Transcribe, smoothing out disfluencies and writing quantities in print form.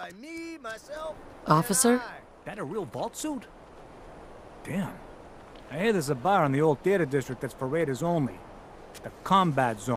Me, myself, Officer? and I. That a real vault suit? Damn. I hear there's a bar in the old theater district that's for raiders only. The combat zone.